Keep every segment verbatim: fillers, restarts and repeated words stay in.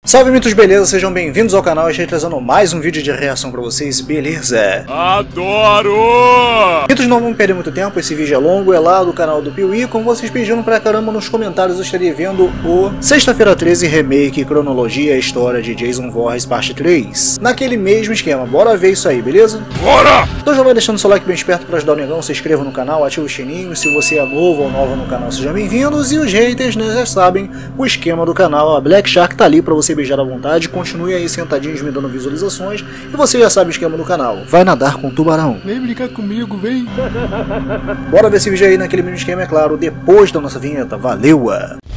Salve mitos, beleza? Sejam bem-vindos ao canal. Estou trazendo mais um vídeo de reação pra vocês, beleza? Adoro! Mitos, não vamos perder muito tempo, esse vídeo é longo, é lá do canal do Piuí. Como vocês pediram pra caramba nos comentários, eu estarei vendo o Sexta-feira treze Remake, Cronologia, História de Jason Voorhees, parte três. Naquele mesmo esquema, bora ver isso aí, beleza? Bora! Então já vai deixando seu like bem esperto pra ajudar o negão, se inscreva no canal, ativa o sininho. Se você é novo ou nova no canal, sejam bem-vindos. E os haters, né, já sabem o esquema do canal, a Black Shark tá ali pra você beijar à vontade, continue aí sentadinhos me dando visualizações e você já sabe o esquema do canal, vai nadar com tubarão. Vem brincar comigo, vem! Bora ver esse vídeo aí naquele mesmo esquema, é claro, depois da nossa vinheta, valeu!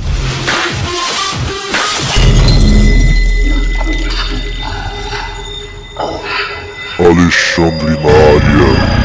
Alexandre na área.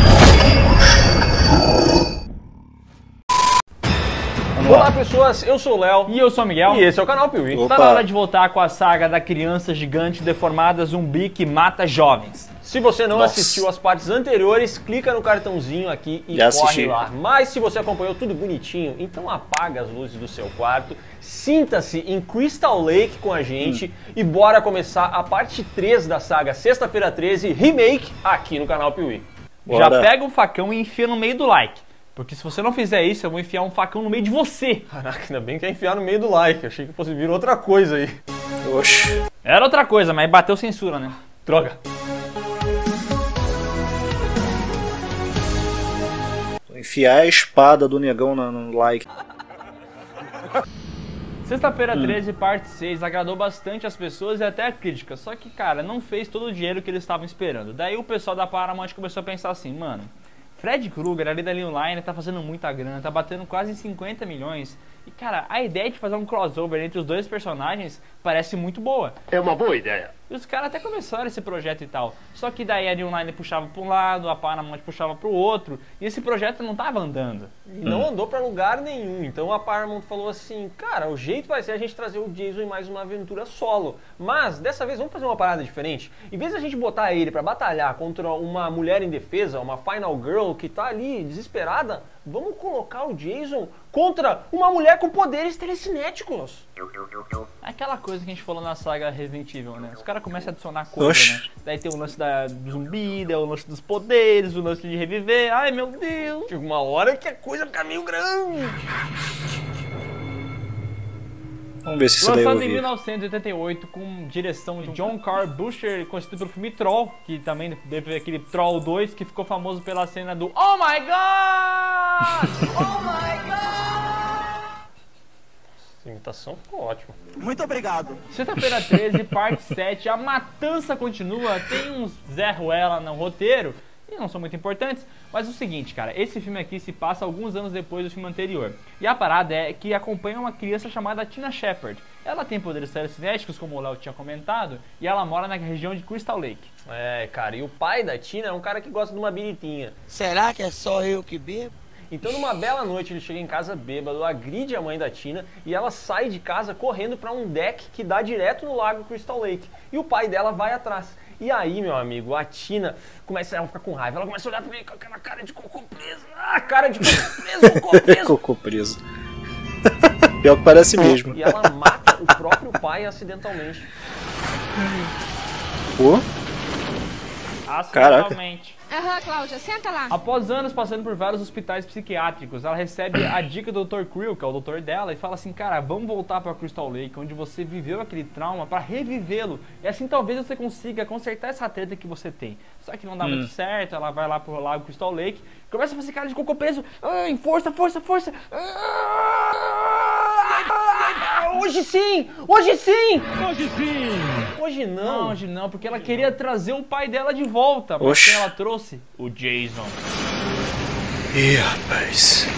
Olá pessoas, eu sou o Léo e eu sou o Miguel e esse é o canal Piuí. Tá na hora de voltar com a saga da criança gigante deformada zumbi que mata jovens. Se você não Nossa. assistiu as partes anteriores, clica no cartãozinho aqui e Já corre assisti. lá. Mas se você acompanhou tudo bonitinho, então apaga as luzes do seu quarto, sinta-se em Crystal Lake com a gente hum. e bora começar a parte três da saga Sexta-feira treze Remake aqui no canal Piuí. Já pega o facão e enfia no meio do like. Porque se você não fizer isso, eu vou enfiar um facão no meio de você. Caraca, ainda bem que é enfiar no meio do like. Achei que fosse vir outra coisa aí. Oxi. Era outra coisa, mas bateu censura, né? Droga. Enfiar a espada do negão no, no like. Sexta-feira treze, parte seis, agradou bastante as pessoas e até a crítica. Só que, cara, não fez todo o dinheiro que eles estavam esperando. Daí o pessoal da Paramount começou a pensar assim, mano... Fred Krueger ali da New Line tá fazendo muita grana, tá batendo quase cinquenta milhões. E cara, a ideia de fazer um crossover entre os dois personagens parece muito boa. É uma boa ideia. E os caras até começaram esse projeto e tal. Só que daí a New Line puxava para um lado, a Paramount puxava para o outro. E esse projeto não tava andando. E não hum. andou para lugar nenhum. Então a Paramount falou assim, cara, o jeito vai ser a gente trazer o Jason em mais uma aventura solo. Mas dessa vez vamos fazer uma parada diferente. Em vez de a gente botar ele para batalhar contra uma mulher indefesa, uma Final Girl que tá ali desesperada, vamos colocar o Jason contra uma mulher com poderes telecinéticos. Aquela coisa que a gente falou na saga Resident Evil, né? Os caras começam a adicionar coisa, né? Daí tem o lance da, do zumbi, daí o lance dos poderes, o lance de reviver. Ai, meu Deus! Chega uma hora que a coisa fica meio grande. Vamos ver se isso daí eu Lançado em vi. mil novecentos e oitenta e oito, com direção de John Carl Buescher, conhecido pelo filme Troll, que também teve aquele Troll dois, que ficou famoso pela cena do Oh my God! Oh my God! Essa imitação ficou ótima. Muito obrigado. Sexta-feira treze, parte sete, a matança continua, tem uns Zé Ruela no roteiro, e não são muito importantes, mas é o seguinte, cara, esse filme aqui se passa alguns anos depois do filme anterior. E a parada é que acompanha uma criança chamada Tina Shepard. Ela tem poderes telecinéticos, como o Léo tinha comentado, e ela mora na região de Crystal Lake. É, cara, e o pai da Tina é um cara que gosta de uma biritinha. Será que é só eu que bebo? Então numa bela noite ele chega em casa bêbado, agride a mãe da Tina e ela sai de casa correndo para um deck que dá direto no lago Crystal Lake. E o pai dela vai atrás. E aí, meu amigo, a Tina começa a ficar com raiva, ela começa a olhar pra mim com aquela cara de cocô preso. Ah, cara de cocô preso, cocô preso. Cocô preso. Pior que parece mesmo. E ela mata o próprio pai acidentalmente. Pô? Acidentalmente. Aham, Cláudia, senta lá. Após anos passando por vários hospitais psiquiátricos, ela recebe a dica do doutor Creel, que é o doutor dela, e fala assim, cara, vamos voltar para Crystal Lake, onde você viveu aquele trauma, para revivê-lo. E assim talvez você consiga consertar essa treta que você tem. Só que não dá hum. muito certo, ela vai lá pro lago Crystal Lake, começa a fazer cara de cocô preso, ai, força, força, força. Hoje sim! Hoje sim! Hoje sim! Hoje não! Não, hoje não, porque ela queria trazer o pai dela de volta, mas Oxi. quem ela trouxe? O Jason. Ih, rapaz.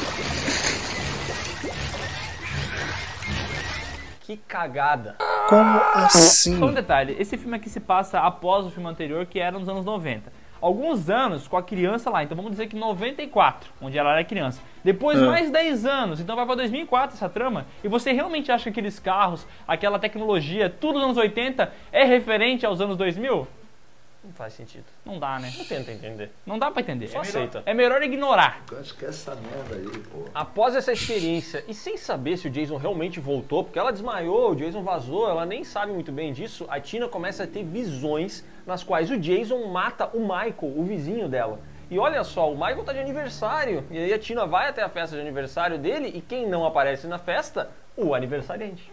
Que cagada! Como assim? Só um detalhe, esse filme aqui se passa após o filme anterior, que era nos anos noventa. Alguns anos com a criança lá, então vamos dizer que noventa e quatro, onde ela era criança. Depois é. mais dez anos, então vai para dois mil e quatro essa trama. E você realmente acha que aqueles carros, aquela tecnologia, tudo dos anos oitenta é referente aos anos dois mil? Não faz sentido. Não dá, né? Não tenta entender. Não dá pra entender. Só é melhor, aceita. É melhor ignorar. Esquece essa merda aí, pô. Após essa experiência, e sem saber se o Jason realmente voltou, porque ela desmaiou, o Jason vazou, ela nem sabe muito bem disso, a Tina começa a ter visões nas quais o Jason mata o Michael, o vizinho dela. E olha só, o Michael tá de aniversário, e aí a Tina vai até a festa de aniversário dele, e quem não aparece na festa? O aniversariante.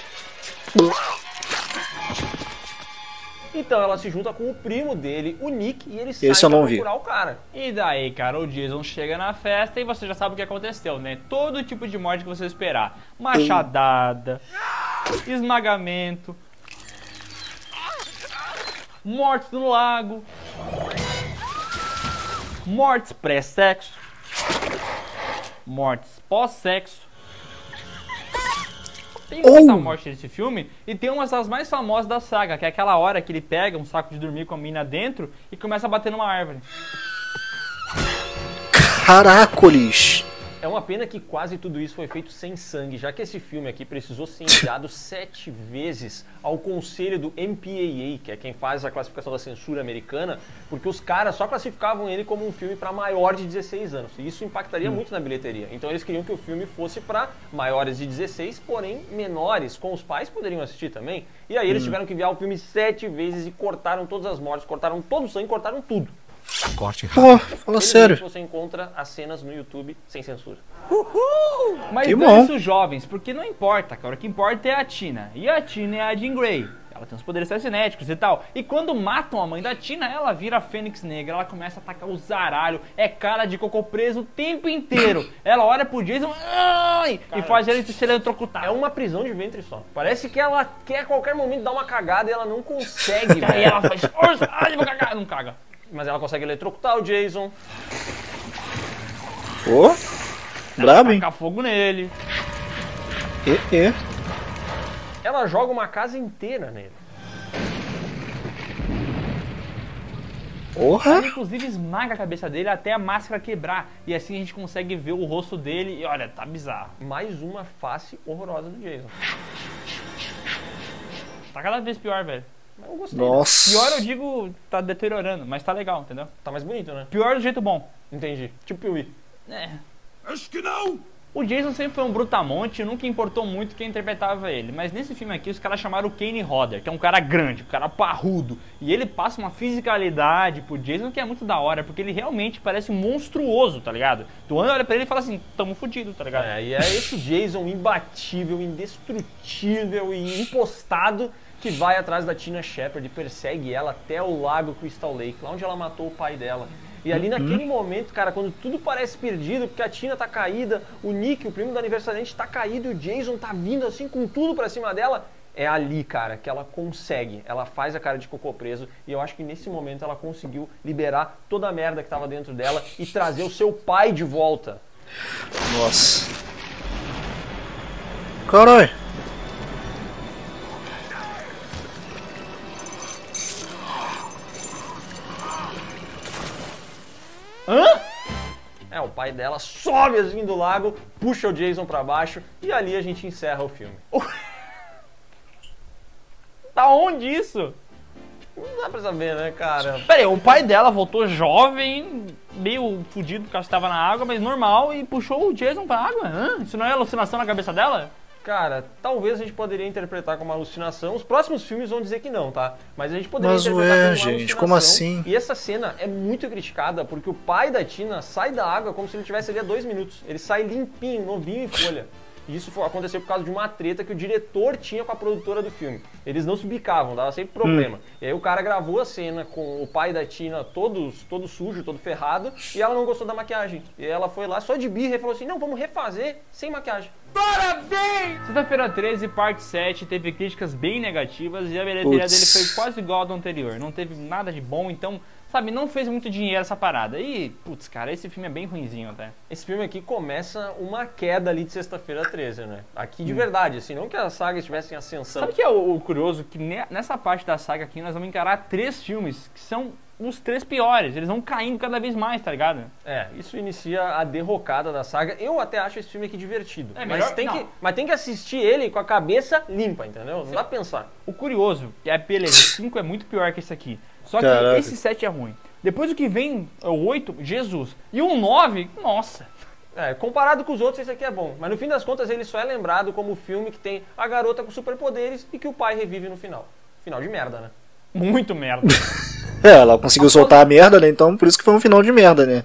Então ela se junta com o primo dele, o Nick, e eles saem Esse eu não pra vi. procurar o cara. E daí, cara, o Jason chega na festa e você já sabe o que aconteceu, né? Todo tipo de morte que você esperar. Machadada, esmagamento, mortes no lago, mortes pré-sexo, mortes pós-sexo. Tem muita Oh. morte nesse filme e tem uma das mais famosas da saga, que é aquela hora que ele pega um saco de dormir com a mina dentro e começa a bater numa árvore. Caracoles! É uma pena que quase tudo isso foi feito sem sangue, já que esse filme aqui precisou ser enviado sete vezes ao conselho do M P A A, que é quem faz a classificação da censura americana, porque os caras só classificavam ele como um filme para maior de dezesseis anos, e isso impactaria Hum. muito na bilheteria. Então eles queriam que o filme fosse para maiores de dezesseis, porém menores, com os pais poderiam assistir também. E aí eles Hum. tiveram que enviar o filme sete vezes e cortaram todas as mortes, cortaram todo o sangue, cortaram tudo. Pô, fala Felizmente, sério. você encontra as cenas no YouTube sem censura. Mas Que não bom. isso, jovens, porque não importa, cara. O que importa é a Tina. E a Tina é a Jean Grey. Ela tem os poderes cinéticos e tal. E quando matam a mãe da Tina, ela vira a Fênix Negra. Ela começa a atacar o zaralho. É cara de cocô preso o tempo inteiro. Ela olha pro Jason ai, e faz ele se eletrocutar. É uma prisão de ventre só. Parece que ela quer a qualquer momento dar uma cagada e ela não consegue, Aí velho. ela faz força. Ai, eu vou cagar. Não caga. Mas ela consegue eletrocutar o Jason. Pô, brabo, hein? Tacar fogo nele. E, e. Ela joga uma casa inteira nele. Porra! Ela, inclusive, esmaga a cabeça dele até a máscara quebrar. E assim a gente consegue ver o rosto dele e olha, tá bizarro. Mais uma face horrorosa do Jason. Tá cada vez pior, velho. Mas eu gostei. né? Nossa! Pior eu digo, tá deteriorando, mas tá legal, entendeu? Tá mais bonito, né? Pior do jeito bom. Entendi. Tipo Piuí. É. Acho que não! O Jason sempre foi um brutamonte e nunca importou muito quem interpretava ele. Mas nesse filme aqui os caras chamaram o Kane Hodder, que é um cara grande, um cara parrudo. E ele passa uma fisicalidade pro Jason que é muito da hora, porque ele realmente parece monstruoso, tá ligado? Tu olha pra ele e fala assim, tamo fudido, tá ligado? É, e é esse Jason imbatível, indestrutível e impostado que vai atrás da Tina Shepard e persegue ela até o lago Crystal Lake, lá onde ela matou o pai dela. E ali naquele momento, cara, quando tudo parece perdido, porque a Tina tá caída, o Nick, o primo do aniversariante, tá caído e o Jason tá vindo assim com tudo pra cima dela, é ali, cara, que ela consegue. Ela faz a cara de cocô preso e eu acho que nesse momento ela conseguiu liberar toda a merda que tava dentro dela e trazer o seu pai de volta. Nossa! Caralho! Hã? É, o pai dela sobe assim do lago, puxa o Jason pra baixo e ali a gente encerra o filme. Da onde isso? Não dá pra saber, né, cara? Pera aí, o pai dela voltou jovem, meio fudido porque ela estava na água, mas normal, e puxou o Jason pra água? Hã? Isso não é alucinação na cabeça dela? Cara, talvez a gente poderia interpretar como uma alucinação. Os próximos filmes vão dizer que não, tá? Mas a gente poderia Mas interpretar ué, como uma gente, alucinação. como assim? E essa cena é muito criticada porque o pai da Tina sai da água como se ele tivesse ali há dois minutos. Ele sai limpinho, novinho em folha. E isso foi, aconteceu por causa de uma treta que o diretor tinha com a produtora do filme. Eles não se bicavam, dava sempre problema. Hum. E aí o cara gravou a cena com o pai da Tina todo, todo sujo, todo ferrado, e ela não gostou da maquiagem. E ela foi lá só de birra e falou assim, não, vamos refazer sem maquiagem. Sexta-feira treze, parte sete, teve críticas bem negativas e a bilheteria Puts. dele foi quase igual ao do anterior. Não teve nada de bom, então, sabe, não fez muito dinheiro essa parada. E, putz, cara, esse filme é bem ruinzinho até. Esse filme aqui começa uma queda ali de Sexta-feira treze, né? Aqui de verdade, assim, não que a saga estivesse em ascensão. Sabe o que é o, o curioso? Que ne- nessa parte da saga aqui nós vamos encarar três filmes que são os três piores. Eles vão caindo cada vez mais, tá ligado? É, isso inicia a derrocada da saga. Eu até acho esse filme aqui divertido. É, mas, melhor- tem não. que, mas tem que assistir ele com a cabeça limpa, entendeu? Não dá pra pensar. O curioso, que é, beleza, o cinco é muito pior que esse aqui. Só que Caraca. esse sete é ruim. Depois o que vem, é o oito, Jesus. E o nove, nossa. É, comparado com os outros, esse aqui é bom. Mas no fim das contas, ele só é lembrado como o filme que tem a garota com superpoderes e que o pai revive no final. Final de merda, né? Muito merda. É, ela conseguiu soltar a merda, né? Então por isso que foi um final de merda, né?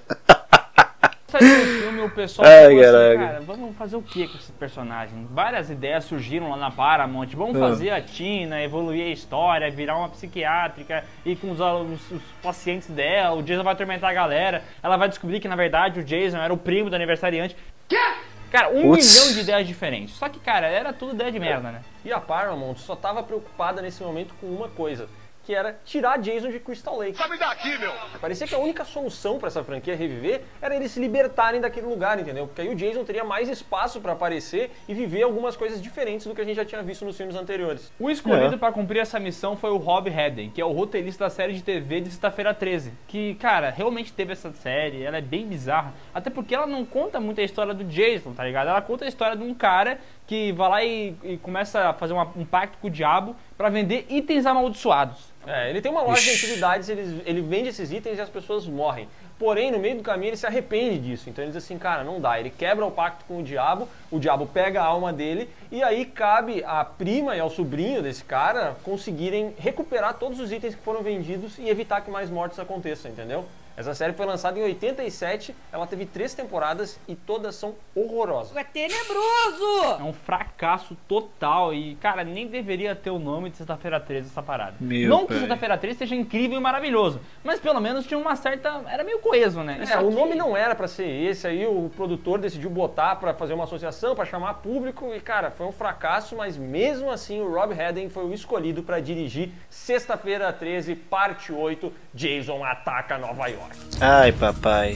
Saiu do filme, o pessoal Ai, ficou assim, caraca. cara, vamos fazer o que com esse personagem? Várias ideias surgiram lá na Paramount. Vamos Ah. fazer a Tina evoluir a história, virar uma psiquiátrica e com os, os- os pacientes dela. O Jason vai atormentar a galera. Ela vai descobrir que, na verdade, o Jason era o primo do aniversariante. Cara, um Putz. milhão de ideias diferentes. Só que, cara, era tudo ideia de merda, né? E a Paramount só tava preocupada nesse momento com uma coisa, que era tirar Jason de Crystal Lake. Sabe daqui, meu! Parecia que a única solução pra essa franquia reviver era eles se libertarem daquele lugar, entendeu? Porque aí o Jason teria mais espaço pra aparecer e viver algumas coisas diferentes do que a gente já tinha visto nos filmes anteriores. O escolhido É. pra cumprir essa missão foi o Rob Hedden, que é o roteirista da série de T V de Sexta-feira treze. Que, cara, realmente teve essa série, ela é bem bizarra. Até porque ela não conta muito a história do Jason, tá ligado? Ela conta a história de um cara que vai lá e, e começa a fazer uma- um pacto com o diabo pra vender itens amaldiçoados. É, ele tem uma loja de Ixi. antiguidades, ele, ele vende esses itens e as pessoas morrem. Porém, no meio do caminho, ele se arrepende disso. Então ele diz assim, cara, não dá. Ele quebra o pacto com o diabo, o diabo pega a alma dele, e aí cabe à prima e ao sobrinho desse cara conseguirem recuperar todos os itens que foram vendidos e evitar que mais mortes aconteçam, entendeu? Essa série foi lançada em oitenta e sete, ela teve três temporadas e todas são horrorosas. É tenebroso! É um fracasso total e, cara, nem deveria ter o nome de Sexta-feira treze essa parada. Meu não que pai. Sexta-feira treze seja incrível e maravilhoso, mas pelo menos tinha uma certa... era meio coeso, né? Isso É, o aqui- nome não era pra ser esse, aí o produtor decidiu botar pra fazer uma associação, pra chamar público e, cara, foi um fracasso, mas mesmo assim o Rob Hedden foi o escolhido pra dirigir Sexta-feira treze, parte oito, Jason Ataca Nova York. Ai, papai.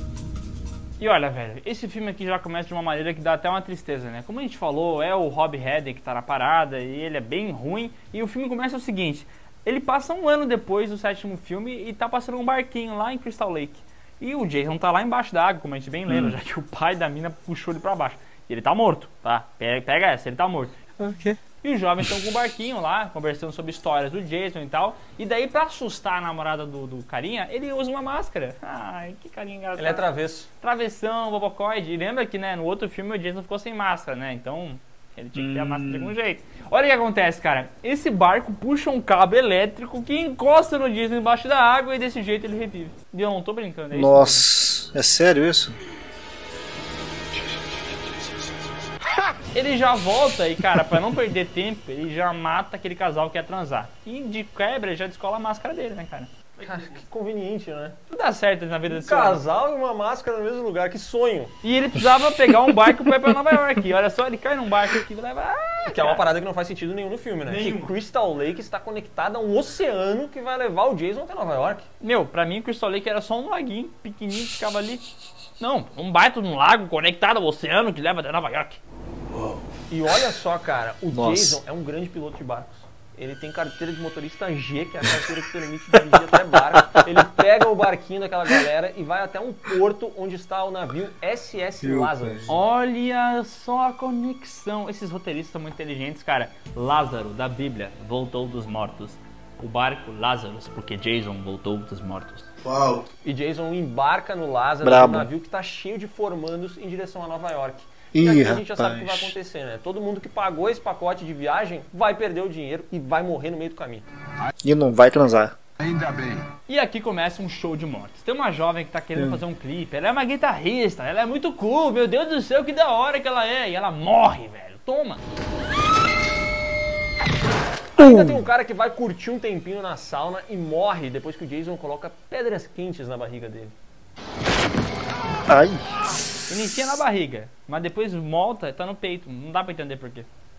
E olha, velho, esse filme aqui já começa de uma maneira que dá até uma tristeza, né? Como a gente falou, é o Rob Hedden que tá na parada e ele é bem ruim. E o filme começa o seguinte, ele passa um ano depois do sétimo filme e tá passando um barquinho lá em Crystal Lake. E o Jason tá lá embaixo da água, como a gente bem lembra, já que o pai da mina puxou ele pra baixo. E ele tá morto, tá? Pega, pega essa, ele tá morto. Ok. E os jovens estão com o barquinho lá, conversando sobre histórias do Jason e tal. E daí, pra assustar a namorada do, do carinha, ele usa uma máscara. Ai, que carinha engraçado. Ele é travesso. Travessão, bobocoide. E lembra que, né, no outro filme o Jason ficou sem máscara, né? Então, ele tinha que ter a máscara de algum jeito. Olha o que acontece, cara. Esse barco puxa um cabo elétrico que encosta no Jason embaixo da água e desse jeito ele revive. E eu não tô brincando, é isso mesmo. Nossa, é sério isso? Ele já volta e, cara, pra não perder tempo, ele já mata aquele casal que ia transar. E de quebra, ele já descola a máscara dele, né, cara? Cara, que conveniente, né? Tudo dá certo na vida desse homem. Casal e uma máscara no mesmo lugar, que sonho. E ele precisava pegar um barco pra ir pra Nova York. E olha só, ele cai num barco aqui e leva... Ah, Que é uma cara. parada que não faz sentido nenhum no filme, né? Nenhum. Que Crystal Lake está conectada a um oceano que vai levar o Jason até Nova York. Meu, pra mim, Crystal Lake era só um laguinho pequenininho que ficava ali. Não, um baita de um lago conectado ao oceano que leva até Nova York. E olha só, cara, o Nossa. Jason é um grande piloto de barcos. Ele tem carteira de motorista G, que é a carteira que permite dirigir até barco. Ele pega o barquinho daquela galera e vai até um porto onde está o navio S S Lazarus. Olha só a conexão. Esses roteiristas são muito inteligentes, cara. Lázaro, da Bíblia, voltou dos mortos. O barco Lazarus, porque Jason voltou dos mortos. Uau. E Jason embarca no Lazarus, Brabo. um navio que está cheio de formandos em direção a Nova York. Ih, E aqui a gente já sabe o que vai rapaz. acontecer, né? Todo mundo que pagou esse pacote de viagem vai perder o dinheiro e vai morrer no meio do caminho. E não vai transar. Ainda bem. E aqui começa um show de mortes. Tem uma jovem que tá Hum. querendo fazer um clipe. Ela é uma guitarrista, ela é muito cool. Meu Deus do céu, que da hora que ela é. E ela morre, velho. Toma. Ainda tem um cara que vai curtir um tempinho na sauna e morre depois que o Jason coloca pedras quentes na barriga dele. Ai. Inicia na barriga, mas depois volta, tá no peito. Não dá pra entender por quê.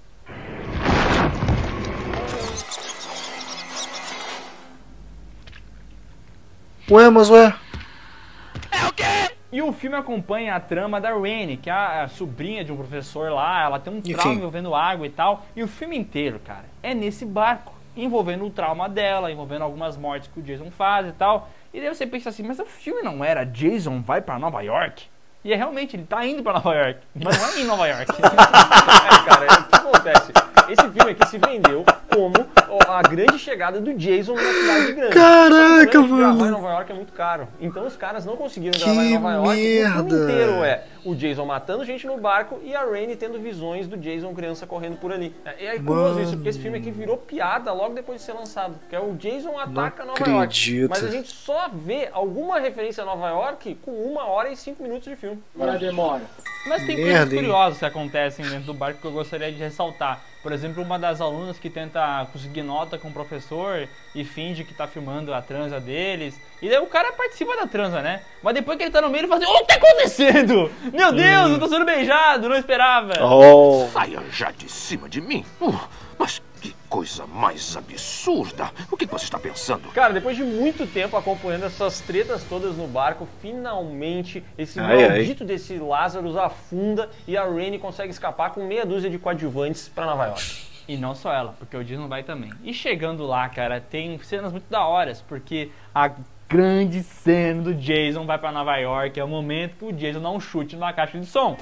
Ué, mas ué. E o filme acompanha a trama da Rainey, que é a sobrinha de um professor lá. Ela tem um trauma Enfim. envolvendo água e tal. E o filme inteiro, cara, é nesse barco. envolvendo o trauma dela, envolvendo algumas mortes que o Jason faz e tal. E daí você pensa assim, mas o filme não era Jason vai pra Nova York? E é realmente, ele tá indo pra Nova York, mas não é em Nova York. É, cara, o que acontece? Esse filme aqui se vendeu como a grande chegada do Jason na cidade grande. Caraca, mano. Gravar em mano. Nova York é muito caro. Então os caras não conseguiram Que gravar em Nova York. O filme merda. inteiro é o Jason matando gente no barco e a Rainey tendo visões do Jason criança correndo por ali. É, é curioso Mano. isso, porque esse filme aqui virou piada logo depois de ser lançado. Que é o Jason ataca Nova acredito. York. Mas a gente só vê alguma referência a Nova York com uma hora e cinco minutos de filme. Mas tem Merda, coisas hein? curiosas que acontecem dentro do barco que eu gostaria de ressaltar. Por exemplo, uma das alunas que tenta conseguir nota com o professor e finge que tá filmando a transa deles. E daí o cara participa da transa, né? Mas depois que ele tá no meio, ele fala assim, o que tá acontecendo? Meu Deus, eu tô sendo beijado, não esperava. Oh, Saia já de cima de mim. Uh, mas que coisa mais absurda. O que você está pensando? Cara, depois de muito tempo acompanhando essas tretas todas no barco, finalmente esse Ai, ai. maldito desse Lazarus afunda e a Rainey consegue escapar com meia dúzia de coadjuvantes pra Nova York. E não só ela, porque o Jason vai também. E chegando lá, cara, tem cenas muito da horas, porque a grande cena do Jason vai pra Nova York é o momento que o Jason dá um chute numa caixa de som.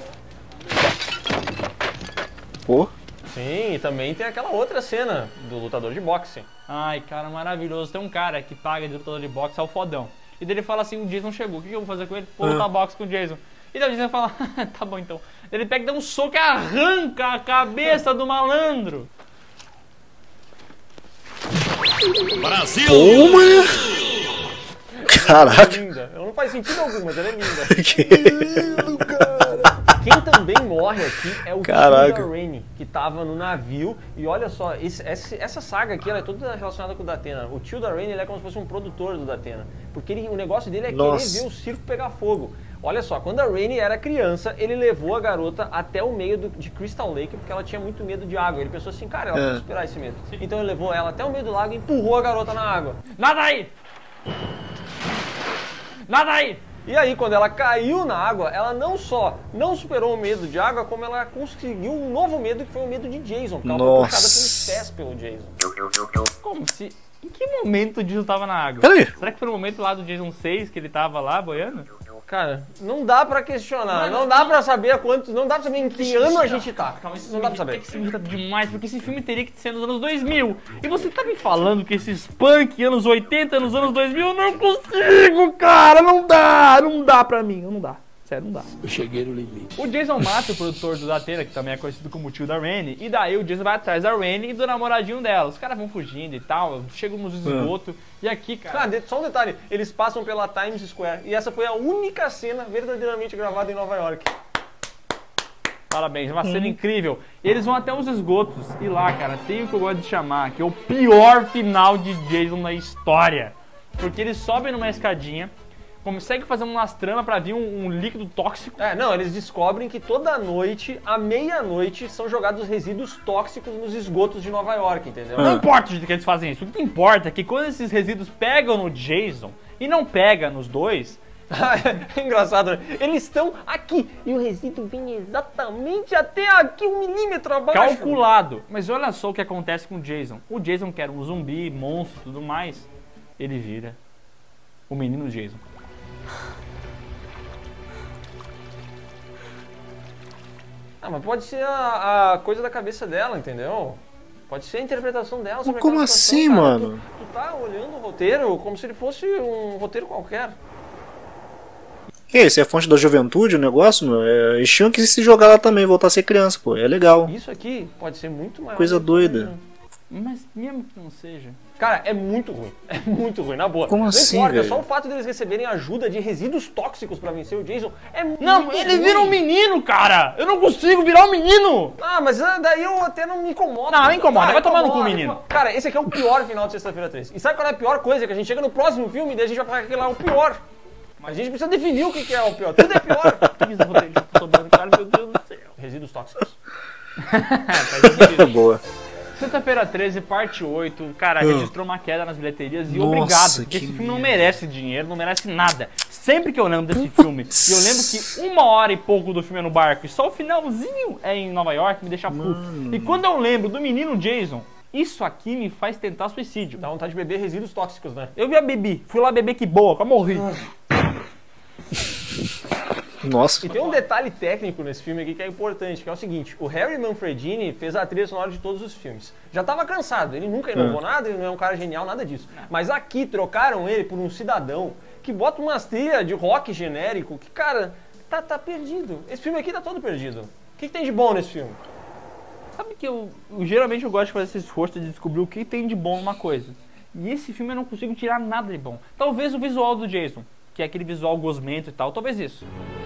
pô. Sim, e também tem aquela outra cena do lutador de boxe. Ai, cara, maravilhoso. Tem um cara que paga de lutador de boxe, é o fodão. E daí ele fala assim, o Jason chegou, o que eu vou fazer com ele? Vou lutar boxe com o Jason. E daí o Jason fala, tá bom então. Ele pega e dá um soco e arranca a cabeça do malandro. Brasil! Pô, mano. Caraca. Linda. Ela não faz sentido algum, mas ela é linda. Que Lindo, cara. Quem também morre aqui é o Caraca. tio da Rainey, que tava no navio. E olha só, esse, esse- essa saga aqui ela é toda relacionada com o Datena. O tio da Rainey ele é como se fosse um produtor do Datena. Porque ele- o negócio dele é Nossa. querer ver o circo pegar fogo. Olha só, quando a Rainey era criança, ele levou a garota até o meio do- de Crystal Lake, porque ela tinha muito medo de água. Ele pensou assim, cara, ela É. vai superar esse medo. Então ele levou ela até o meio do lago e empurrou a garota na água. Nada aí! Nada aí! E aí, quando ela caiu na água, ela não só não superou o medo de água, como ela conseguiu um novo medo, que foi o medo de Jason. Porque ela foi Nossa. puxada pelos pés pelo Jason. Como se... Em que momento o Jason tava na água? Peraí. Será que foi no momento lá do Jason seis que ele tava lá boiando? Cara, não dá pra questionar, não dá pra saber a quantos, não dá pra saber em que ano a gente tá. Calma, isso Não dá pra saber. Isso me irrita demais, porque esse filme teria que ser nos anos dois mil. E você tá me falando que esses punk anos oitenta, nos anos dois mil, eu não consigo, cara! Não dá! Não dá pra mim, não dá. Sério, não dá. Eu cheguei no limite. O Jason mata o produtor do Datena, que também é conhecido como o tio da Rainey, e daí o Jason vai atrás da Rainey e do namoradinho dela. Os caras vão fugindo e tal, chegam nos esgotos, e aqui, cara... Ah, de- só um detalhe, eles passam pela Times Square e essa foi a única cena verdadeiramente gravada em Nova York. Parabéns, é uma cena incrível. Eles vão até os esgotos e lá, cara, tem o que eu gosto de chamar, que é o pior final de Jason na história. Porque eles sobem numa escadinha, conseguem fazer umas tramas pra vir um, um líquido tóxico. É, não, eles descobrem que toda noite, à meia-noite, são jogados resíduos tóxicos nos esgotos de Nova York, entendeu? Não importa o jeito que eles fazem isso, o que importa é que quando esses resíduos pegam no Jason e não pega nos dois, É engraçado, né? Eles estão aqui e o resíduo vem exatamente até aqui, um milímetro abaixo. calculado. Mas olha só o que acontece com o Jason. O Jason, que era um zumbi, monstro e tudo mais, ele vira o menino Jason. Ah, mas pode ser a, a coisa da cabeça dela, entendeu? Pode ser a interpretação dela sobre como aquela situação, assim, cara. mano? Tu, tu tá olhando o roteiro como se ele fosse um roteiro qualquer. Que esse é a fonte da juventude, o negócio, meu? É, eles tinham que se jogar lá também, voltar a ser criança, pô. É legal. Isso aqui pode ser muito maior. Coisa do que doida. imagina. Mas mesmo que não seja... Cara, é muito ruim. É muito ruim, na boa. Como Não assim, importa, velho? só o fato deles receberem ajuda de resíduos tóxicos pra vencer o Jason é muito Não, ele ruim. vira um menino, cara! Eu não consigo virar um menino! Ah, mas ah, daí eu até não me incomodo. Não, incomoda, Ah, vai tomar no cu, incomoda, menino. incomoda. Cara, esse aqui é o pior final de Sexta-feira treze. E sabe qual é a pior coisa? Que a gente chega no próximo filme e daí a gente vai falar que aquele lá é o pior. Mas a gente precisa definir o que que é o pior. Tudo é pior. Que isso, roteiro tá sobrando, cara, meu Deus do céu. Resíduos tóxicos. Boa. Sexta-feira treze, parte oito, cara, registrou uma queda nas bilheterias e Nossa, obrigado, porque que esse filme não merda. merece dinheiro, não merece nada. Sempre que eu lembro desse filme, e eu lembro que uma hora e pouco do filme é no barco e só o finalzinho é em Nova York, me deixa puto. E quando eu lembro do menino Jason, Isso aqui me faz tentar suicídio. Dá vontade de beber resíduos tóxicos, né? Eu já bebi, fui lá beber que boa, quase morri. Nossa. E tem um detalhe técnico nesse filme aqui que é importante, que é o seguinte, o Harry Manfredini fez a trilha sonora de todos os filmes. Já tava cansado, ele nunca inovou nada, ele não é um cara genial, nada disso. Mas aqui trocaram ele por um cidadão que bota umas trilhas de rock genérico que, cara, tá, tá perdido. Esse filme aqui tá todo perdido. O que, que tem de bom nesse filme? Sabe que eu, eu geralmente eu gosto de fazer esse esforço de descobrir o que tem de bom numa coisa. E esse filme eu não consigo tirar nada de bom. Talvez o visual do Jason, que é aquele visual gosmento e tal, talvez isso.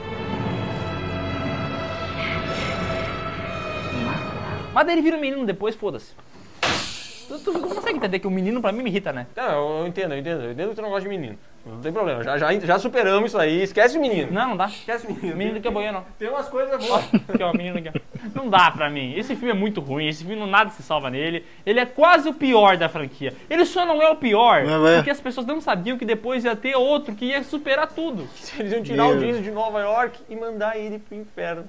Mas daí ele vira um menino depois, foda-se. Tu, tu, tu consegue entender que o menino pra mim me irrita, né? Não, eu, eu entendo, eu entendo. Eu entendo que tu não gosta de menino. Não tem problema, já, já, já superamos isso aí. Esquece o menino. Não, não dá. Esquece o menino. Menino que é boiano. Tem umas coisas boas. Aqui, ó, menino aqui, ó. Não dá pra mim. Esse filme é muito ruim. Esse filme nada se salva nele. Ele é quase o pior da franquia. Ele só não é o pior Não é. porque as pessoas não sabiam que depois ia ter outro que ia superar tudo. Eles iam tirar Meu. o Jason de Nova York e mandar ele pro inferno.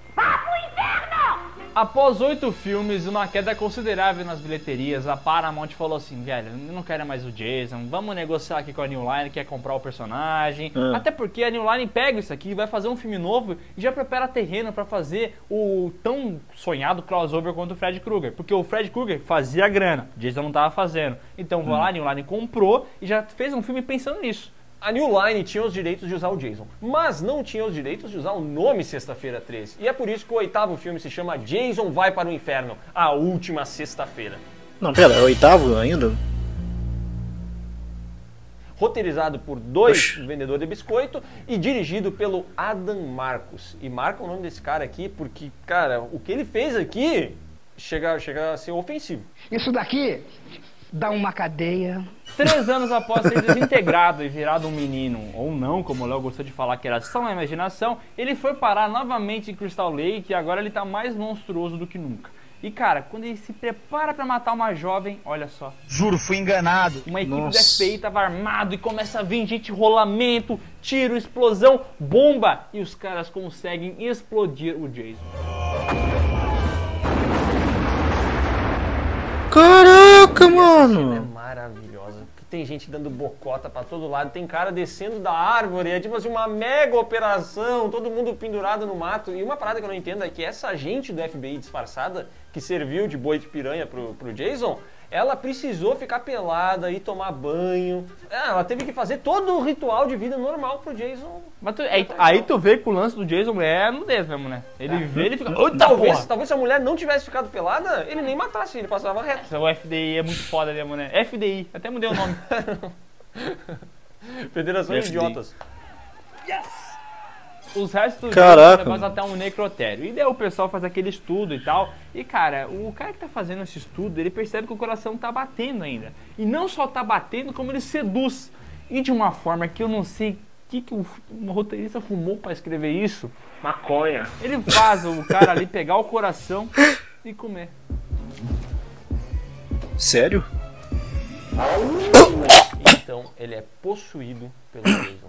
Após oito filmes e uma queda considerável nas bilheterias, a Paramount falou assim, velho, eu não quero mais o Jason, vamos negociar aqui com a New Line, quer comprar o personagem. Ah. Até porque a New Line pega isso aqui, vai fazer um filme novo e já prepara terreno pra fazer o tão sonhado crossover contra o Fred Krueger. Porque o Fred Krueger fazia grana, o Jason não tava fazendo. Então vai lá, a New Line comprou e já fez um filme pensando nisso. A New Line tinha os direitos de usar o Jason, mas não tinha os direitos de usar o nome Sexta-feira treze. E é por isso que o oitavo filme se chama Jason Vai para o Inferno, a última sexta-feira. Não, pera, é o oitavo ainda? Roteirizado por dois Oxi. vendedores de biscoito e dirigido pelo Adam Marcos. E marca o nome desse cara aqui porque, cara, o que ele fez aqui chega, chega a ser ofensivo. Isso daqui dá uma cadeia. Três anos após ser desintegrado e virado um menino, ou não, como o Léo gostou de falar que era só uma imaginação, ele foi parar novamente em Crystal Lake e agora ele tá mais monstruoso do que nunca. E cara, quando ele se prepara pra matar uma jovem, olha só. Juro, fui enganado. Uma equipe Nossa. do F B I tava armado e começa a vir gente, rolamento, tiro, explosão, bomba. E os caras conseguem explodir o Jason. Caraca, É mano! maravilhosa. Tem gente dando bocota pra todo lado, tem cara descendo da árvore, é tipo assim uma mega operação, todo mundo pendurado no mato. E uma parada que eu não entendo é que essa gente do F B I disfarçada, que serviu de boi de piranha pro, pro Jason, ela precisou ficar pelada e tomar banho. Ah, ela teve que fazer todo o ritual de vida normal pro Jason. Mas tu, aí, aí tu vê que o lance do Jason é nudez mesmo, né? Ele vê, ele fica... Eita, Talvez, porra! talvez se a mulher não tivesse ficado pelada, ele nem matasse, ele passava reto. O F D I é muito foda mesmo, né? F D I, até mudei o nome. Federação de F D I. Idiotas. Os restos Caraca, levam mano. até um necrotério. E daí o pessoal faz aquele estudo e tal. E cara, o cara que tá fazendo esse estudo, ele percebe que o coração tá batendo ainda. E não só tá batendo, como ele seduz. E de uma forma que eu não sei o que, que o, o roteirista fumou pra escrever isso. Maconha. Ele faz o cara ali pegar o coração e comer. Sério? Então ele é possuído pelo Jason.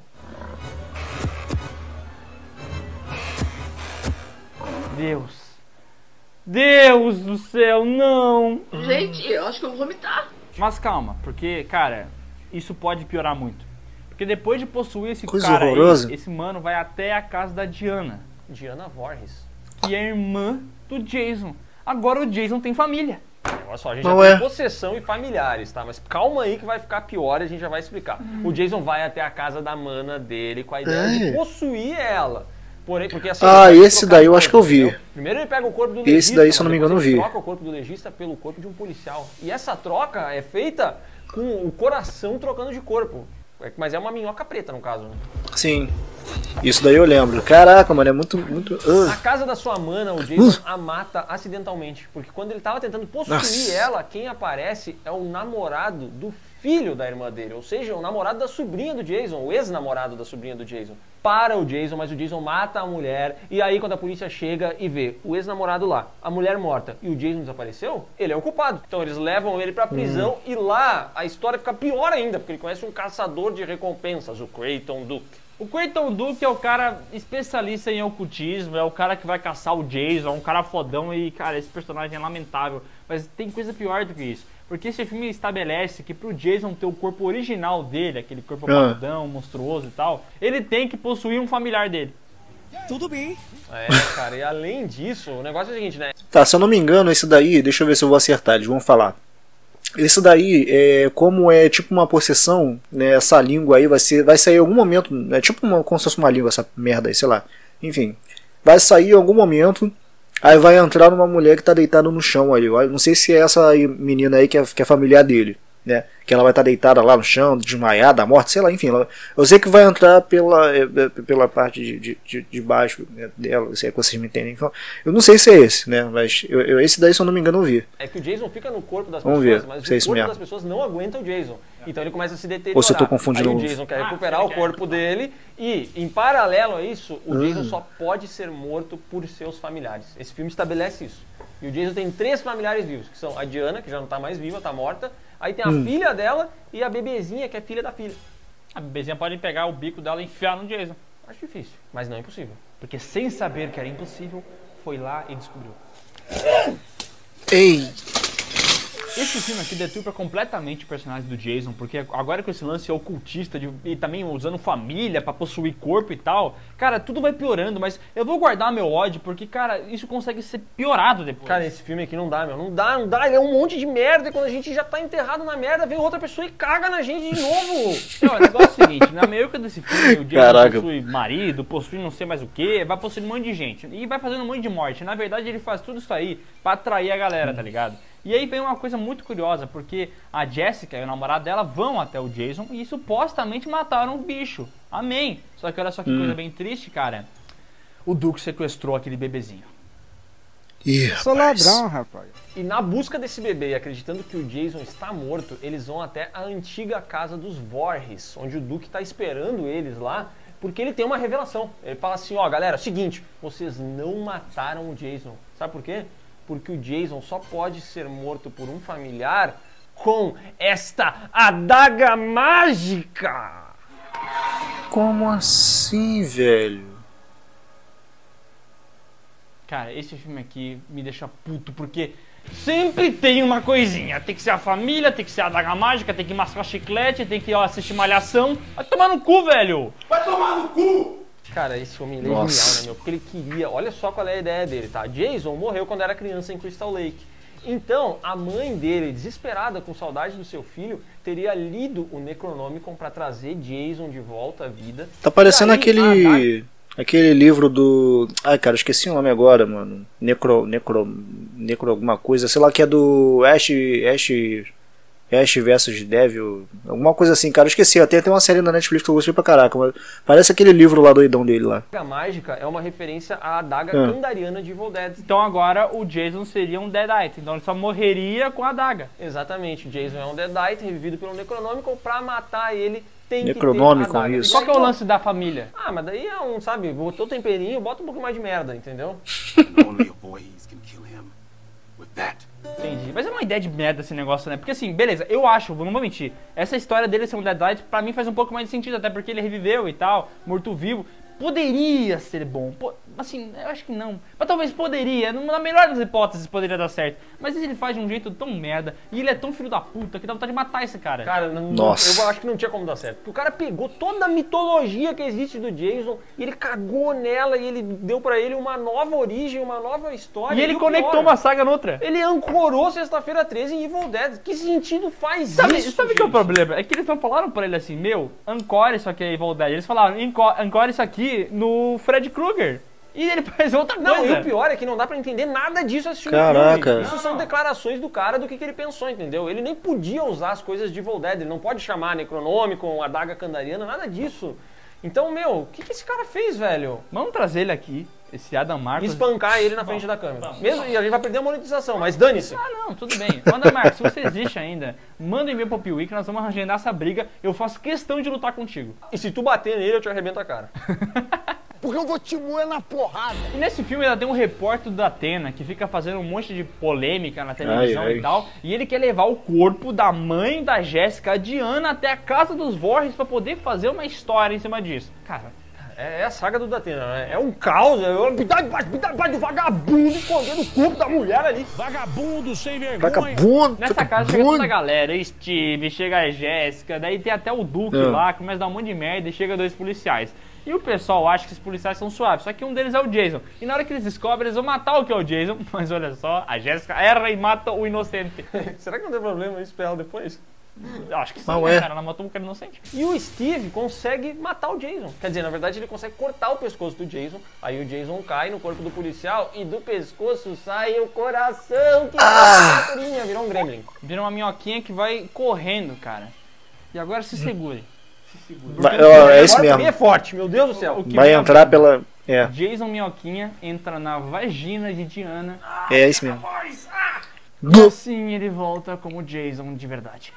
Deus. Deus do céu, não! Gente, eu acho que eu vou vomitar. Mas calma, porque, cara, isso pode piorar muito. Porque depois de possuir esse Coisa cara horrorosa. aí, esse mano vai até a casa da Diana, Diana Voorhees. que é a irmã do Jason. Agora o Jason tem família. Olha só, a gente Não já é. tem possessão e familiares, tá? Mas calma aí que vai ficar pior e a gente já vai explicar. O Jason vai até a casa da mana dele com a ideia de É. possuir ela. Porém, porque assim, Ah, ele vai esse trocar daí de eu acho que eu vi. entendeu? Primeiro ele pega o corpo do legista. Esse daí, se eu não me mas engano, eu depois ele vi. troca o corpo do legista pelo corpo de um policial. E essa troca é feita com o coração trocando de corpo. É- Mas é uma minhoca preta, no caso, né? Sim. Isso daí eu lembro. Caraca, mano, é muito. muito... Na Uh. casa da sua mana, o Jason a mata acidentalmente. Porque quando ele tava tentando possuir Nossa. ela, quem aparece é o namorado do filho da irmã dele. Ou seja, o namorado da sobrinha do Jason, o ex-namorado da sobrinha do Jason. Para o Jason, mas o Jason mata a mulher. E aí quando a polícia chega e vê o ex-namorado lá, a mulher morta e o Jason desapareceu, ele é o culpado. Então eles levam ele pra prisão Hum. e lá a história fica pior ainda. Porque ele conhece um caçador de recompensas, o Creighton Duke. O Creighton Duke é o cara especialista em ocultismo, é o cara que vai caçar o Jason, é um cara fodão e, cara, esse personagem é lamentável. Mas tem coisa pior do que isso. Porque esse filme estabelece que pro Jason ter o corpo original dele, aquele corpo Ah. parrudão, monstruoso e tal, ele tem que possuir um familiar dele. Tudo bem. É, cara, e além disso, o negócio é o seguinte, né? Tá, se eu não me engano, esse daí, deixa eu ver se eu vou acertar, eles vão falar. Esse daí, é, como é tipo uma possessão, né, essa língua aí vai, ser, vai sair em algum momento, é tipo uma, como se fosse uma língua, essa merda aí, sei lá. Enfim, vai sair em algum momento, aí vai entrar numa mulher que tá deitada no chão ali. Eu não sei se é essa aí, menina aí que é, que é familiar dele, né? Que ela vai estar deitada lá no chão, desmaiada, morta, sei lá, enfim. Ela, eu sei que vai entrar pela, é, pela parte de, de, de, de baixo, né, dela, se é que vocês me entendem. Então, eu não sei se é esse, né? Mas eu, eu, esse daí, se eu não me engano, eu vi. É que o Jason fica no corpo das Vamos pessoas, ver, mas se é o isso corpo mesmo. das pessoas não aguenta o Jason. Então ele começa a se deteriorar. Ou se eu tô confundindo Aí o um- Jason quer Ah, recuperar ele o quer corpo dele e, em paralelo a isso, o Hum. Jason só pode ser morto por seus familiares. Esse filme estabelece isso. E o Jason tem três familiares vivos, que são a Diana, que já não tá mais viva, tá morta. Aí tem a Hum. filha dela e a bebezinha, que é filha da filha. A bebezinha pode pegar o bico dela e enfiar no Jason. Acho difícil, mas não é impossível. Porque sem saber que era impossível, foi lá e descobriu. Ei! Esse filme aqui deturpa completamente o personagem do Jason, porque agora com esse lance ocultista de, e também usando família pra possuir corpo e tal, cara, tudo vai piorando, mas eu vou guardar meu ódio porque, cara, isso consegue ser piorado depois. Cara, esse filme aqui não dá, meu. Não dá, não dá. Ele é um monte de merda e quando a gente já tá enterrado na merda, vem outra pessoa e caga na gente de novo. Não, o negócio é o seguinte, na meiuca desse filme, o Jason Caraca. possui marido, possui não sei mais o que, vai possuindo um monte de gente e vai fazendo um monte de morte. Na verdade, ele faz tudo isso aí pra atrair a galera, tá ligado? E aí vem uma coisa muito curiosa, porque a Jessica e o namorado dela vão até o Jason e supostamente mataram o bicho. Amém. Só que olha só que Hum. coisa bem triste, cara. O Duke sequestrou aquele bebezinho. Ih, Sou rapaz. ladrão, rapaz. E na busca desse bebê, acreditando que o Jason está morto, eles vão até a antiga casa dos Voorhees, onde o Duke está esperando eles lá, porque ele tem uma revelação. Ele fala assim, ó, galera, é o seguinte, vocês não mataram o Jason. Sabe por quê? Porque o Jason só pode ser morto por um familiar com esta adaga mágica. Como assim, velho? Cara, esse filme aqui me deixa puto, porque sempre tem uma coisinha. Tem que ser a família, tem que ser a adaga mágica, tem que mascar chiclete, tem que ó, assistir malhação. Vai tomar no cu, velho! Cara, esse homem ele é Nossa. genial, né, meu? Porque ele queria... Olha só qual é a ideia dele, tá? Jason morreu quando era criança em Crystal Lake. Então, a mãe dele, desesperada, com saudade do seu filho, teria lido o Necronomicon pra trazer Jason de volta à vida. Tá parecendo E aí, aquele. Aquele livro do. Ai, cara, esqueci o nome agora, mano. Necro. Necro. Necro alguma coisa. Sei lá, que é do Ash. Ash. Ash versus Devil. Alguma coisa assim, cara. Eu esqueci. Tem até uma série na Netflix que eu gostei pra caraca. Mas parece aquele livro lá doidão dele lá. A adaga mágica é uma referência à adaga Ah. Kandariana de Evil Dead. Então agora o Jason seria um Deadite, então ele só morreria com a adaga. Exatamente, o Jason é um Deadite revivido pelo Necronomicon. Pra matar ele, tem Necronomicon, que ter a adaga. isso. Qual que é o lance da família? Ah, mas daí é um, sabe, botou o temperinho, bota um pouco mais de merda, entendeu? Only a Voorhees can kill him. With that. Entendi. Mas é uma ideia de merda esse negócio, né? Porque assim, beleza, eu acho, não vou mentir, essa história dele ser um Deadite pra mim faz um pouco mais de sentido, até porque ele reviveu e tal, morto-vivo. Poderia ser bom, po- assim, eu acho que não. Mas talvez poderia, na melhor das hipóteses poderia dar certo. Mas ele faz de um jeito tão merda e ele é tão filho da puta que dá vontade de matar esse cara. Cara, não- Nossa. eu acho que não tinha como dar certo. Porque o cara pegou toda a mitologia que existe do Jason e ele cagou nela e ele deu pra ele uma nova origem, uma nova história. E ele o conectou pior, uma saga noutra. Ele ancorou Sexta-feira treze em Evil Dead. Que sentido faz Sabe, isso? sabe o que é o gente? problema? É que eles não falaram pra ele assim, meu, ancore isso aqui aí, Evil Dead. Eles falaram, "Enco- ancore isso aqui no Fred Krueger. E ele faz outra Não, coisa. e o pior é que não dá pra entender nada disso assistindo o Caraca. filme. Isso são declarações do cara do que, que ele pensou, entendeu? Ele nem podia usar as coisas de Evil Dead, ele não pode chamar Necronômico, adaga Kandariana, nada disso. Então, meu, o que, que esse cara fez, velho? Vamos trazer ele aqui, esse Adam E Marcos. espancar ele na frente da câmera. Mesmo, e a gente vai perder a monetização, mas dane-se. Ah, não, tudo bem. Adam Marcos, se você existe ainda, manda um e-mail pro Piuí que nós vamos agendar essa briga. Eu faço questão de lutar contigo. E se tu bater nele, eu te arrebento a cara. Porque eu vou te moer na porrada. E nesse filme ainda tem um repórter da Atena que fica fazendo um monte de polêmica na televisão Ai, ai. e tal. E ele quer levar o corpo da mãe da Jéssica, a Diana, até a casa dos Voorhees pra poder fazer uma história em cima disso. Cara, É, é a saga do Datena, né? É um caos, é uma habilidade de vagabundo escondendo o corpo da mulher ali. Vagabundo sem vergonha. Vagabundo. Nessa casa chega toda a galera, Steve, chega a Jéssica, daí tem até o Duke é. lá, começa a dar um monte de merda e chega dois policiais. E o pessoal acha que os policiais são suaves, só que um deles é o Jason. E na hora que eles descobrem, eles vão matar o que é o Jason. Mas olha só, a Jéssica erra e mata o inocente. Será que não tem problema isso pra ela depois? Acho que sim, Não né, é. cara? Ela matou um cara inocente. E o Steve consegue matar o Jason. Quer dizer, na verdade ele consegue cortar o pescoço do Jason. Aí o Jason cai no corpo do policial e do pescoço sai o coração que ah. Uma virou um gremlin. Vira uma minhoquinha que vai correndo, cara. E agora se segure. Se segure. Vai, ó, é isso mesmo. É forte, meu Deus do céu. Vai entrar pela... É. Jason Minhoquinha entra na vagina de Diana. É isso mesmo. E assim ele volta como Jason de verdade.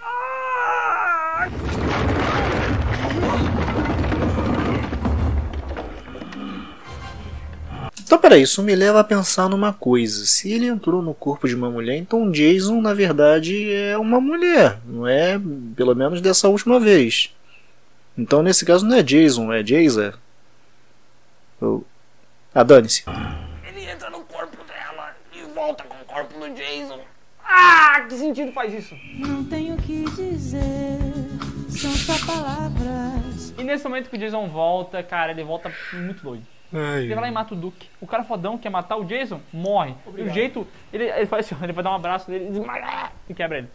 Então peraí, isso me leva a pensar numa coisa. Se ele entrou no corpo de uma mulher, então Jason na verdade é uma mulher. Não é, pelo menos dessa última vez. Então nesse caso não é Jason, é Jason. Oh. Ah, dane-se. Ele entra no corpo dela e volta com o corpo do Jason. Ah, que sentido faz isso? Não tenho o que dizer, são só palavras. E nesse momento que o Jason volta, cara, ele volta muito doido. Ai. Ele vai lá e mata o Duke. O cara fodão que quer matar o Jason, morre. Obrigado. E o jeito, ele, ele faz assim, ele vai dar um abraço nele e quebra ele.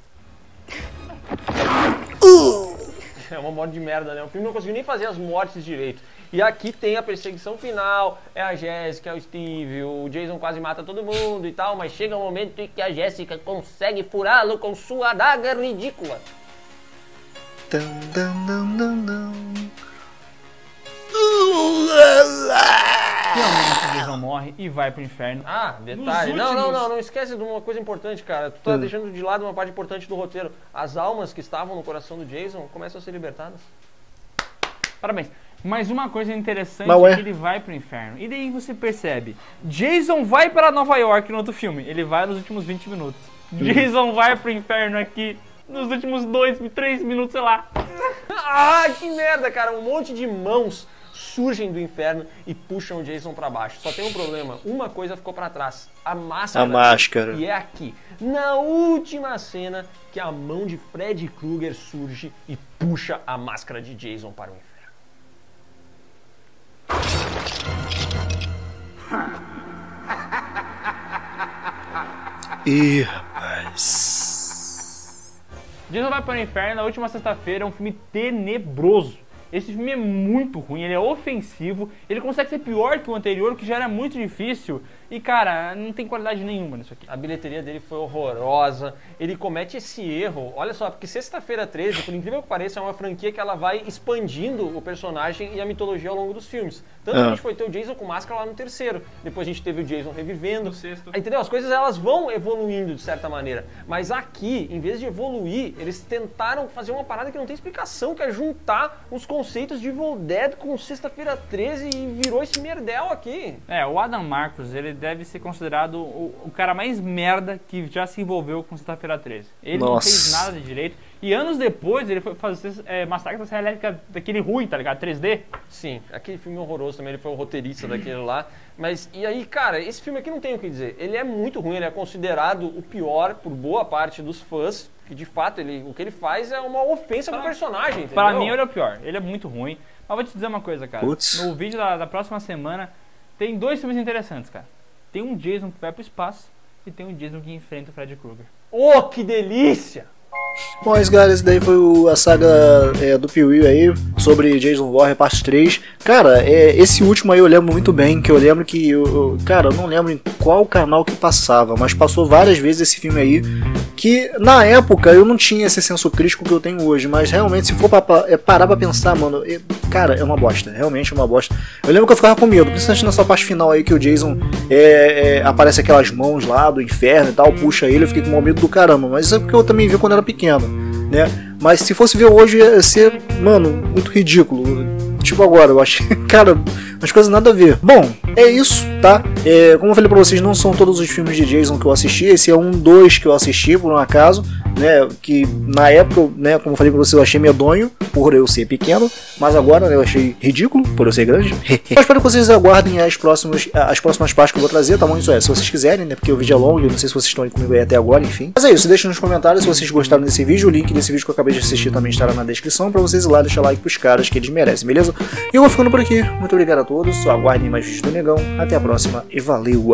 É uma morte de merda, né? O filme não conseguiu nem fazer as mortes direito. E aqui tem a perseguição final, é a Jéssica, é o Steve, o Jason quase mata todo mundo e tal, mas chega um momento em que a Jéssica consegue furá-lo com sua adaga ridícula. Dun, dun, dun, dun, dun. Finalmente o Jason morre e vai pro inferno. Ah, detalhe. Não, não, não, não esquece de uma coisa importante, cara. Tu tá hum. deixando de lado uma parte importante do roteiro. As almas que estavam no coração do Jason começam a ser libertadas. Parabéns. Mas uma coisa interessante Mas, é que ele vai pro inferno. E daí você percebe, Jason vai para Nova York no outro filme. Ele vai nos últimos vinte minutos. Hum. Jason vai pro inferno aqui nos últimos dois, três minutos, sei lá. Ah, que merda, cara. Um monte de mãos surgem do inferno e puxam o Jason pra baixo. Só tem um problema, uma coisa ficou pra trás, a máscara. A máscara. E é aqui, na última cena, que a mão de Freddy Krueger surge e puxa a máscara de Jason para o inferno. Ih, rapaz. Jason vai para o inferno na última sexta-feira, é um filme tenebroso. Esse filme é muito ruim, ele é ofensivo, ele consegue ser pior que o anterior, que já era muito difícil. E cara, não tem qualidade nenhuma nisso aqui. A bilheteria dele foi horrorosa, ele comete esse erro, olha só, porque Sexta-feira treze, por incrível que pareça, é uma franquia que ela vai expandindo o personagem e a mitologia ao longo dos filmes. Tanto ah. que a gente foi ter o Jason com máscara lá no terceiro, depois a gente teve o Jason revivendo. No sexto. Entendeu? As coisas elas vão evoluindo de certa maneira, mas aqui, em vez de evoluir, eles tentaram fazer uma parada que não tem explicação, que é juntar os conceitos de Evil Dead com Sexta-feira treze e virou esse merdel aqui. É, o Adam Marcos, ele deve ser considerado o, o cara mais merda que já se envolveu com Sexta-feira treze. Ele Nossa. não fez nada de direito. E anos depois ele foi fazer é, Massacre da Serra Elétrica daquele ruim, tá ligado? três D. Sim, aquele filme horroroso também, ele foi o roteirista daquele lá. Mas, e aí, cara, esse filme aqui não tem o que dizer. Ele é muito ruim, ele é considerado o pior por boa parte dos fãs. Que de fato, ele, o que ele faz é uma ofensa pra, pro personagem, entendeu? Pra mim ele é o pior, ele é muito ruim. Mas vou te dizer uma coisa, cara. Puts. No vídeo da, da próxima semana tem dois filmes interessantes, cara. Tem um Jason que vai pro espaço e tem um Jason que enfrenta o Freddy Krueger. Oh, que delícia! Bom, esse galera, esse daí foi o, a saga é, do Piuí aí, sobre Jason Voorhees, parte três. Cara, é, esse último aí eu lembro muito bem, que eu lembro que, eu, eu, cara, eu não lembro em qual canal que passava, mas passou várias vezes esse filme aí, que na época eu não tinha esse senso crítico que eu tenho hoje, mas realmente se for pra, pra, é, parar pra pensar, mano, é, cara, é uma bosta, realmente é uma bosta. Eu lembro que eu ficava com medo, principalmente nessa parte final aí que o Jason é, é, aparece aquelas mãos lá do inferno e tal, puxa ele, eu fiquei com medo do caramba, mas isso é porque eu também vi quando era pequeno, né? Mas se fosse ver hoje ia ser, mano, muito ridículo. Tipo agora, eu acho que, cara, umas coisas nada a ver. Bom, é isso, tá? É, como eu falei pra vocês, não são todos os filmes de Jason que eu assisti. Esse é um, dois que eu assisti, por um acaso. né, que na época, né, como eu falei pra você, eu achei medonho por eu ser pequeno, mas agora, né, eu achei ridículo por eu ser grande. Eu espero que vocês aguardem as próximas, as próximas partes que eu vou trazer, tá bom? Isso é, se vocês quiserem, né, porque o vídeo é longo, eu não sei se vocês estão aí comigo aí até agora, enfim. Mas é isso, deixem nos comentários se vocês gostaram desse vídeo, o link desse vídeo que eu acabei de assistir também estará na descrição, pra vocês ir lá deixar like pros caras que eles merecem, beleza? E eu vou ficando por aqui, muito obrigado a todos, aguardem mais vídeos do Negão, até a próxima e valeu!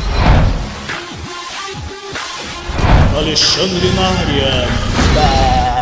Alexandre na área.